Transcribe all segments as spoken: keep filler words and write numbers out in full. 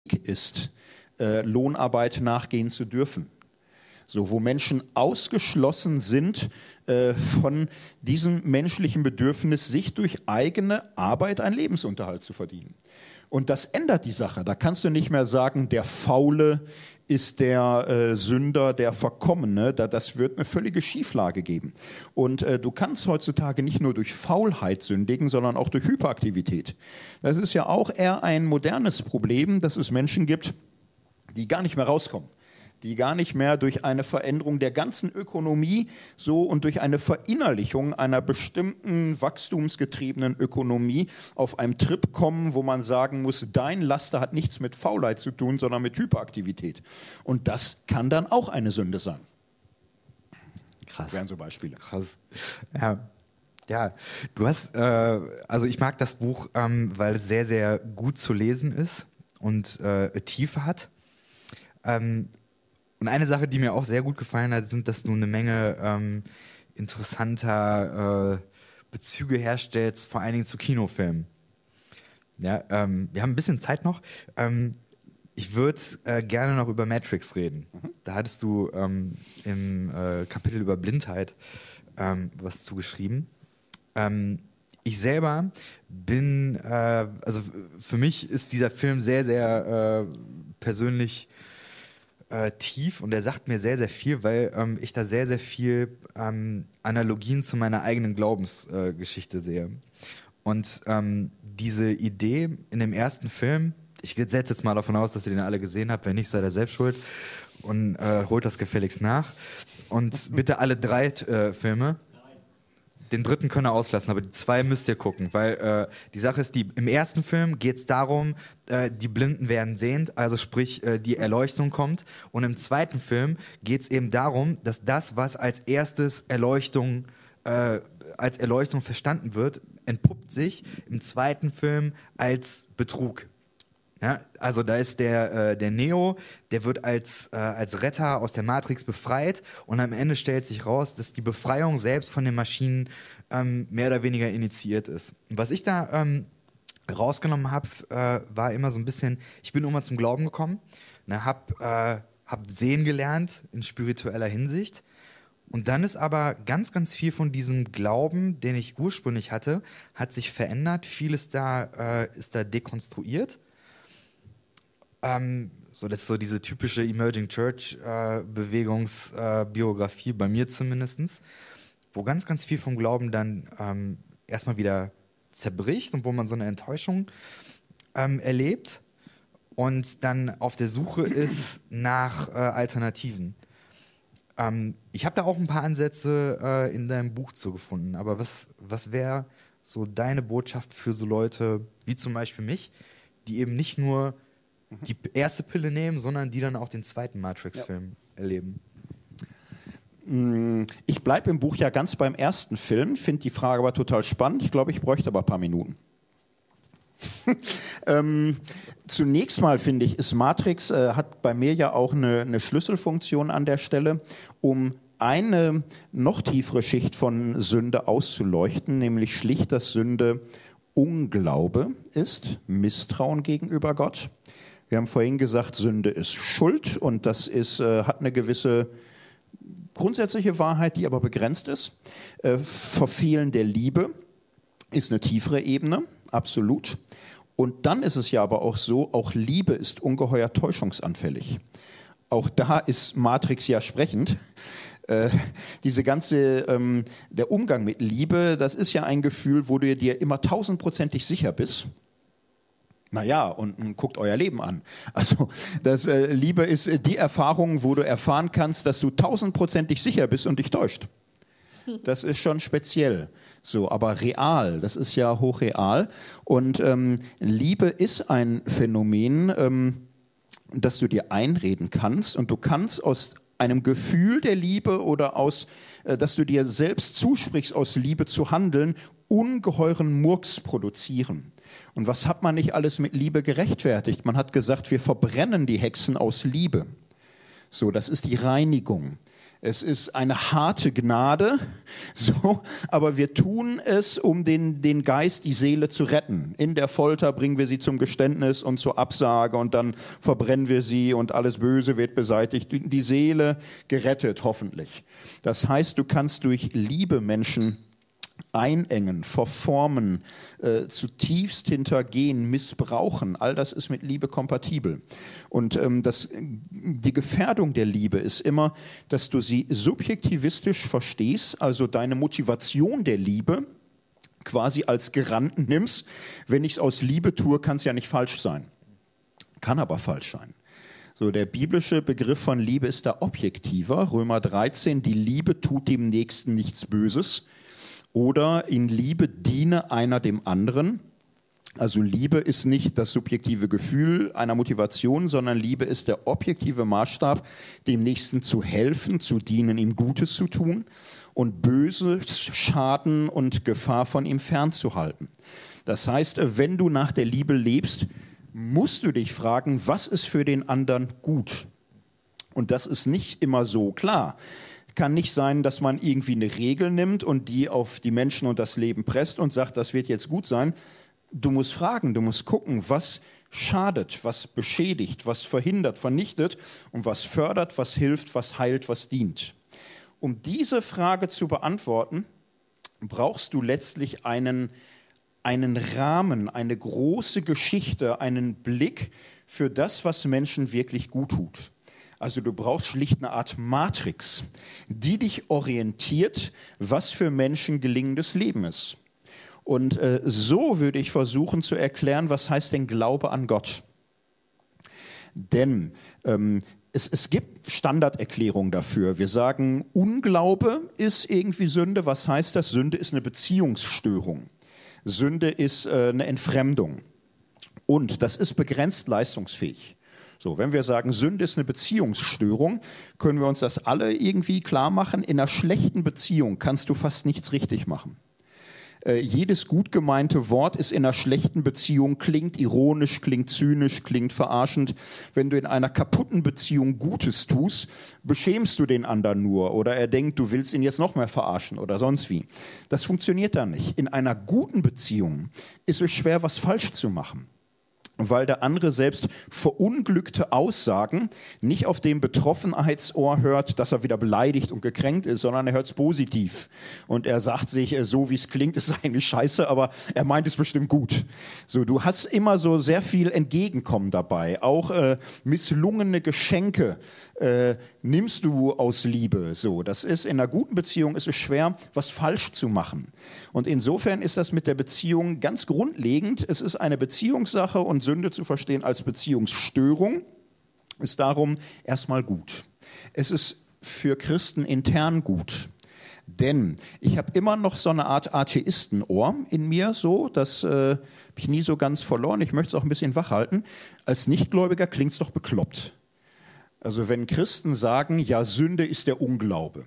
ist, äh, Lohnarbeit nachgehen zu dürfen. So, wo Menschen ausgeschlossen sind äh, von diesem menschlichen Bedürfnis, sich durch eigene Arbeit einen Lebensunterhalt zu verdienen. Und das ändert die Sache. Da kannst du nicht mehr sagen, der Faule ist der äh, Sünder, der Verkommene. Da, das wird eine völlige Schieflage geben. Und äh, du kannst heutzutage nicht nur durch Faulheit sündigen, sondern auch durch Hyperaktivität. Das ist ja auch eher ein modernes Problem, dass es Menschen gibt, die gar nicht mehr rauskommen, die gar nicht mehr durch eine Veränderung der ganzen Ökonomie so und durch eine Verinnerlichung einer bestimmten wachstumsgetriebenen Ökonomie auf einem Trip kommen, wo man sagen muss, dein Laster hat nichts mit Faulheit zu tun, sondern mit Hyperaktivität. Und das kann dann auch eine Sünde sein. Krass. Das wären so Beispiele. Krass. Ja. Ja, du hast, äh, also ich mag das Buch, ähm, weil es sehr, sehr gut zu lesen ist und äh, Tiefe hat. Ähm, und eine Sache, die mir auch sehr gut gefallen hat, sind, dass du eine Menge ähm, interessanter äh, Bezüge herstellst, vor allen Dingen zu Kinofilmen. Ja, ähm, wir haben ein bisschen Zeit noch. Ähm, ich würde äh, gerne noch über Matrix reden. Mhm. Da hattest du ähm, im äh, Kapitel über Blindheit ähm, was zugeschrieben. Ähm, ich selber bin, äh, also für mich ist dieser Film sehr, sehr äh, persönlich äh, tief und er sagt mir sehr, sehr viel, weil ähm, ich da sehr, sehr viel ähm, Analogien zu meiner eigenen Glaubensgeschichte äh, sehe. Und ähm, diese Idee in dem ersten Film, ich setze jetzt mal davon aus, dass ihr den alle gesehen habt, wenn nicht, seid ihr selbst schuld und äh, holt das gefälligst nach. Und bitte alle drei äh, Filme. Den dritten könnt ihr auslassen, aber die zwei müsst ihr gucken, weil äh, die Sache ist, die, im ersten Film geht es darum, äh, die Blinden werden sehend, also sprich, äh, die Erleuchtung kommt. Und im zweiten Film geht es eben darum, dass das, was als erstes Erleuchtung, äh, als Erleuchtung verstanden wird, entpuppt sich im zweiten Film als Betrug. Ja, also da ist der, äh, der Neo, der wird als, äh, als Retter aus der Matrix befreit und am Ende stellt sich raus, dass die Befreiung selbst von den Maschinen ähm, mehr oder weniger initiiert ist. Und was ich da ähm, rausgenommen habe, äh, war immer so ein bisschen, ich bin immer zum Glauben gekommen, ne, habe äh, hab sehen gelernt in spiritueller Hinsicht und dann ist aber ganz, ganz viel von diesem Glauben, den ich ursprünglich hatte, hat sich verändert, vieles da äh, ist da dekonstruiert. Ähm, so, das ist so diese typische Emerging Church äh, Bewegungsbiografie, äh, bei mir zumindest, wo ganz, ganz viel vom Glauben dann ähm, erstmal wieder zerbricht und wo man so eine Enttäuschung ähm, erlebt und dann auf der Suche ist nach äh, Alternativen. Ähm, ich habe da auch ein paar Ansätze äh, in deinem Buch zu gefunden, aber was, was wäre so deine Botschaft für so Leute wie zum Beispiel mich, die eben nicht nur die erste Pille nehmen, sondern die dann auch den zweiten Matrix-Film ja. erleben? Ich bleibe im Buch ja ganz beim ersten Film, finde die Frage aber total spannend. Ich glaube, ich bräuchte aber ein paar Minuten. ähm, zunächst mal finde ich, ist Matrix, äh, hat bei mir ja auch eine, eine Schlüsselfunktion an der Stelle, um eine noch tiefere Schicht von Sünde auszuleuchten, nämlich schlicht, dass Sünde Unglaube ist, Misstrauen gegenüber Gott. Wir haben vorhin gesagt, Sünde ist Schuld und das ist, äh, hat eine gewisse grundsätzliche Wahrheit, die aber begrenzt ist. Äh, Verfehlen der Liebe ist eine tiefere Ebene, absolut. Und dann ist es ja aber auch so, auch Liebe ist ungeheuer täuschungsanfällig. Auch da ist Matrix ja sprechend. Äh, diese ganze, ähm, der Umgang mit Liebe, das ist ja ein Gefühl, wo du dir immer tausendprozentig sicher bist. Naja, und, und guckt euer Leben an. Also das äh, Liebe ist äh, die Erfahrung, wo du erfahren kannst, dass du tausendprozentig sicher bist und dich täuscht. Das ist schon speziell. So, aber real, das ist ja hochreal. Und ähm, Liebe ist ein Phänomen, ähm, das du dir einreden kannst. Und du kannst aus einem Gefühl der Liebe oder aus, äh, dass du dir selbst zusprichst, aus Liebe zu handeln, ungeheuren Murks produzieren. Und was hat man nicht alles mit Liebe gerechtfertigt? Man hat gesagt, wir verbrennen die Hexen aus Liebe. So, das ist die Reinigung. Es ist eine harte Gnade, so, aber wir tun es, um den, den Geist, die Seele zu retten. In der Folter bringen wir sie zum Geständnis und zur Absage und dann verbrennen wir sie und alles Böse wird beseitigt. Die Seele gerettet, hoffentlich. Das heißt, du kannst durch Liebe Menschen einengen, verformen, äh, zutiefst hintergehen, missbrauchen. All das ist mit Liebe kompatibel. Und ähm, das, die Gefährdung der Liebe ist immer, dass du sie subjektivistisch verstehst, also deine Motivation der Liebe quasi als Garanten nimmst. Wenn ich es aus Liebe tue, kann es ja nicht falsch sein. Kann aber falsch sein. So, der biblische Begriff von Liebe ist da objektiver. Römer dreizehn, die Liebe tut dem Nächsten nichts Böses. Oder in Liebe diene einer dem anderen. Also Liebe ist nicht das subjektive Gefühl einer Motivation, sondern Liebe ist der objektive Maßstab, dem Nächsten zu helfen, zu dienen, ihm Gutes zu tun und Böses, Schaden und Gefahr von ihm fernzuhalten. Das heißt, wenn du nach der Liebe lebst, musst du dich fragen, was ist für den anderen gut? Und das ist nicht immer so klar. Kann nicht sein, dass man irgendwie eine Regel nimmt und die auf die Menschen und das Leben presst und sagt, das wird jetzt gut sein. Du musst fragen, du musst gucken, was schadet, was beschädigt, was verhindert, vernichtet und was fördert, was hilft, was heilt, was dient. Um diese Frage zu beantworten, brauchst du letztlich einen, einen Rahmen, eine große Geschichte, einen Blick für das, was Menschen wirklich gut tut. Also du brauchst schlicht eine Art Matrix, die dich orientiert, was für Menschen gelingendes Leben ist. Und äh, so würde ich versuchen zu erklären, was heißt denn Glaube an Gott? Denn ähm, es, es gibt Standarderklärungen dafür. Wir sagen, Unglaube ist irgendwie Sünde. Was heißt das? Sünde ist eine Beziehungsstörung. Sünde ist äh, eine Entfremdung. Und das ist begrenzt leistungsfähig. So, wenn wir sagen, Sünde ist eine Beziehungsstörung, können wir uns das alle irgendwie klar machen. In einer schlechten Beziehung kannst du fast nichts richtig machen. Äh, jedes gut gemeinte Wort ist in einer schlechten Beziehung, klingt ironisch, klingt zynisch, klingt verarschend. Wenn du in einer kaputten Beziehung Gutes tust, beschämst du den anderen nur oder er denkt, du willst ihn jetzt noch mehr verarschen oder sonst wie. Das funktioniert da nicht. In einer guten Beziehung ist es schwer, was falsch zu machen, weil der andere selbst verunglückte Aussagen nicht auf dem Betroffenheitsohr hört, dass er wieder beleidigt und gekränkt ist, sondern er hört es positiv. Und er sagt sich, so wie es klingt, ist eigentlich scheiße, aber er meint es bestimmt gut. So, du hast immer so sehr viel Entgegenkommen dabei. Auch äh, misslungene Geschenke äh, nimmst du aus Liebe. So, das ist in einer guten Beziehung ist es schwer, was falsch zu machen. Und insofern ist das mit der Beziehung ganz grundlegend. Es ist eine Beziehungssache und Sünde zu verstehen als Beziehungsstörung ist darum erstmal gut. Es ist für Christen intern gut. Denn ich habe immer noch so eine Art Atheistenohr in mir, so, das äh, habe ich nie so ganz verloren. Ich möchte es auch ein bisschen wachhalten. Als Nichtgläubiger klingt es doch bekloppt. Also wenn Christen sagen, ja, Sünde ist der Unglaube,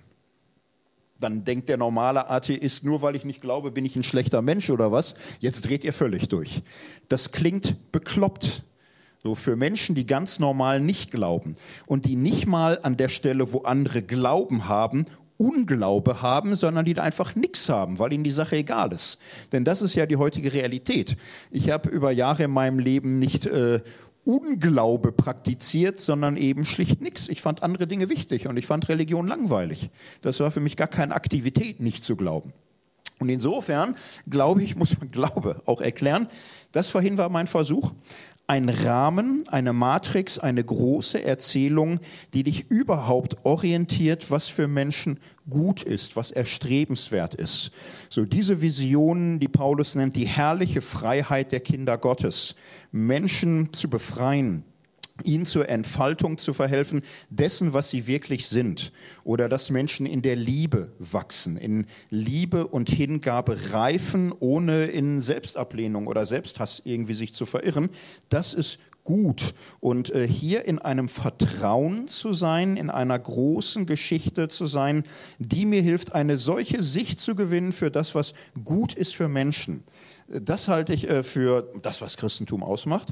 dann denkt der normale Atheist, nur weil ich nicht glaube, bin ich ein schlechter Mensch oder was? Jetzt dreht ihr völlig durch. Das klingt bekloppt. So für Menschen, die ganz normal nicht glauben und die nicht mal an der Stelle, wo andere Glauben haben, Unglaube haben, sondern die da einfach nichts haben, weil ihnen die Sache egal ist. Denn das ist ja die heutige Realität. Ich habe über Jahre in meinem Leben nicht äh, Unglaube praktiziert, sondern eben schlicht nichts. Ich fand andere Dinge wichtig und ich fand Religion langweilig. Das war für mich gar keine Aktivität, nicht zu glauben. Und insofern, glaube ich, muss man Glaube auch erklären. Das vorhin war mein Versuch. Ein Rahmen, eine Matrix, eine große Erzählung, die dich überhaupt orientiert, was für Menschen gut ist, was erstrebenswert ist. So diese Vision, die Paulus nennt, die herrliche Freiheit der Kinder Gottes, Menschen zu befreien, ihnen zur Entfaltung zu verhelfen, dessen, was sie wirklich sind. Oder dass Menschen in der Liebe wachsen, in Liebe und Hingabe reifen, ohne in Selbstablehnung oder Selbsthass irgendwie sich zu verirren. Das ist gut. Und äh, hier in einem Vertrauen zu sein, in einer großen Geschichte zu sein, die mir hilft, eine solche Sicht zu gewinnen für das, was gut ist für Menschen. Das halte ich äh, für das, was Christentum ausmacht.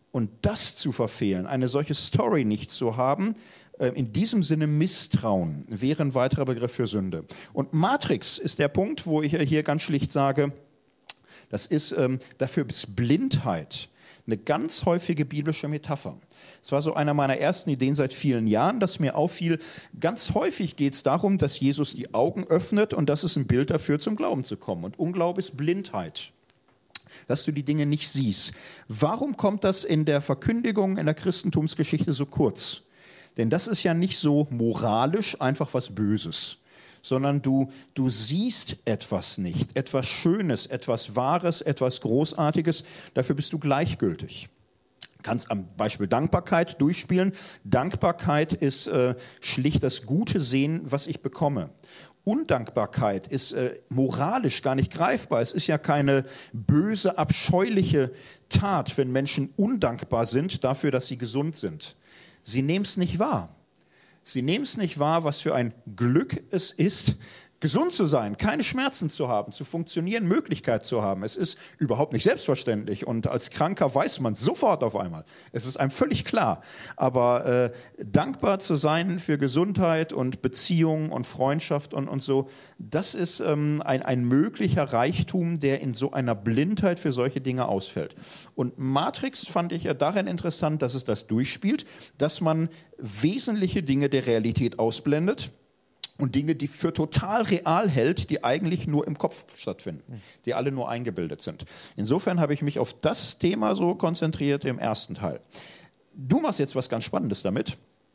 Und das zu verfehlen, eine solche Story nicht zu haben, in diesem Sinne Misstrauen wäre ein weiterer Begriff für Sünde. Und Matrix ist der Punkt, wo ich hier ganz schlicht sage, das ist, ähm, dafür ist Blindheit eine ganz häufige biblische Metapher. Es war so einer meiner ersten Ideen seit vielen Jahren, dass mir auffiel, ganz häufig geht es darum, dass Jesus die Augen öffnet und das ist ein Bild dafür, zum Glauben zu kommen. Und Unglaube ist Blindheit, dass du die Dinge nicht siehst. Warum kommt das in der Verkündigung, in der Christentumsgeschichte so kurz? Denn das ist ja nicht so moralisch einfach was Böses, sondern du, du siehst etwas nicht, etwas Schönes, etwas Wahres, etwas Großartiges, dafür bist du gleichgültig. Du kannst am Beispiel Dankbarkeit durchspielen. Dankbarkeit ist äh, schlicht das Gute sehen, was ich bekomme. Undankbarkeit ist äh, moralisch gar nicht greifbar. Es ist ja keine böse, abscheuliche Tat, wenn Menschen undankbar sind dafür, dass sie gesund sind. Sie nehmen es nicht wahr. Sie nehmen es nicht wahr, was für ein Glück es ist, gesund zu sein, keine Schmerzen zu haben, zu funktionieren, Möglichkeit zu haben. Es ist überhaupt nicht selbstverständlich und als Kranker weiß man es sofort auf einmal. Es ist einem völlig klar. Aber äh, dankbar zu sein für Gesundheit und Beziehung und Freundschaft und, und so, das ist ähm, ein, ein möglicher Reichtum, der in so einer Blindheit für solche Dinge ausfällt. Und Matrix fand ich ja darin interessant, dass es das durchspielt, dass man wesentliche Dinge der Realität ausblendet, und Dinge, die für total real hält, die eigentlich nur im Kopf stattfinden, die alle nur eingebildet sind. Insofern habe ich mich auf das Thema so konzentriert im ersten Teil. Du machst jetzt was ganz Spannendes damit,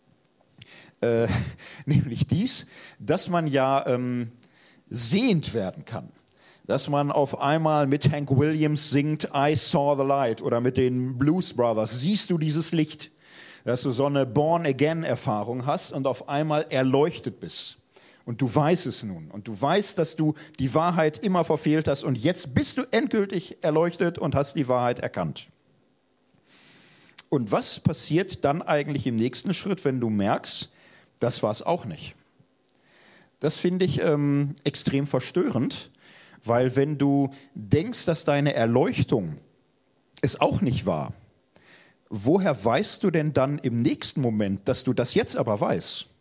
äh, nämlich dies, dass man ja ähm, sehend werden kann. Dass man auf einmal mit Hank Williams singt I Saw the Light oder mit den Blues Brothers, siehst du dieses Licht, dass du so eine Born-Again-Erfahrung hast und auf einmal erleuchtet bist. Und du weißt es nun. Und du weißt, dass du die Wahrheit immer verfehlt hast. Und jetzt bist du endgültig erleuchtet und hast die Wahrheit erkannt. Und was passiert dann eigentlich im nächsten Schritt, wenn du merkst, das war es auch nicht? Das finde ich ähm, extrem verstörend, weil wenn du denkst, dass deine Erleuchtung es auch nicht war, woher weißt du denn dann im nächsten Moment, dass du das jetzt aber weißt?